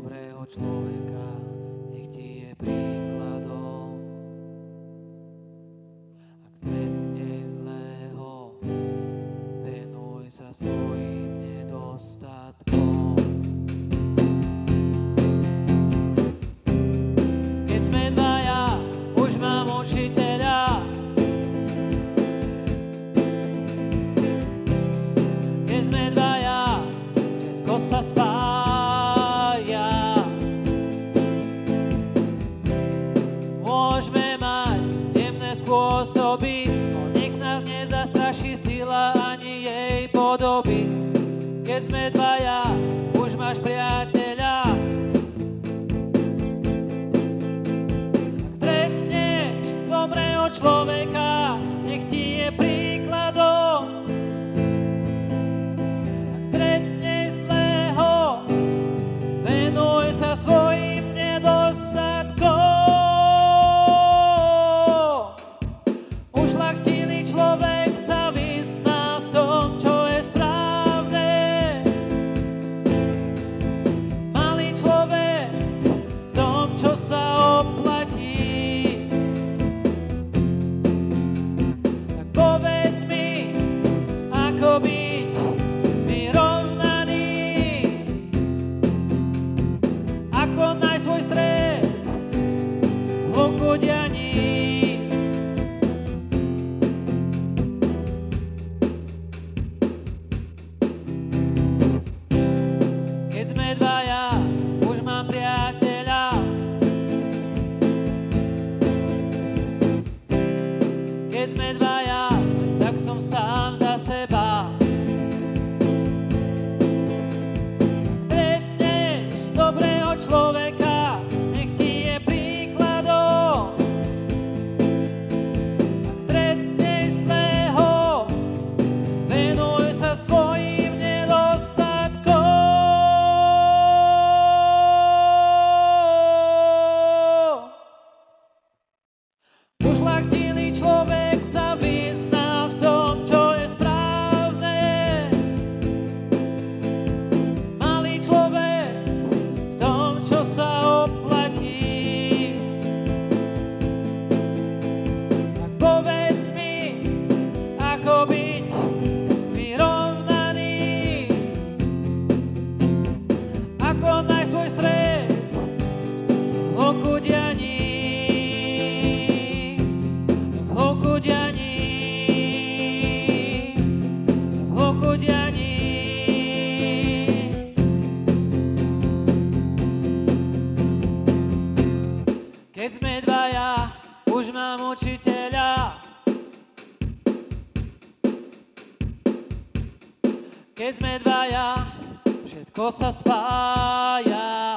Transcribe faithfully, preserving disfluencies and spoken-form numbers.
dobrého človeka, nech ti je príkladom. Ak stretneš zlého, venuj sa svojim nedostatkom. Keď sme dvaja, už mám učiteľa. Keď sme dvaja, všetko sa spája. Môžeme mať jemné spôsoby, no nech nás nezastraší sila ani jej podoby. Keď sme dvaja, už máš priateľa. Ak stretneš dobrého človeka, nech ti je príkladom. Ak stretneš zlého, venuj sa svojim nedostatkom. Ušľachtilý človek sa vyzná v tom, čo je správne. Malý človek v tom, čo sa oplatí. Tak povedz mi, ako byť vyrovnaný, ako nájsť svoj stred v hluku dianí. Keď sme dvaja, už mám priateľa. Keď sme dvaja, tak som sám za seba. Stretneš dobrého človeka, nech ti je príkladom. Ak stretneš zlého, venuj sa svojim nedostatkom. Ušľachtilý človek sa vyzná v tom, čo je správne. Malý človek v tom, čo sa oplatí. Tak povedz mi, ako byť vyrovnaný, ako nájsť svoj stred v hluku dianí. V hluku dianí. V hluku dianí. Keď sme dvaja, už mám učiteľa. Keď sme dvaja, všetko sa spája.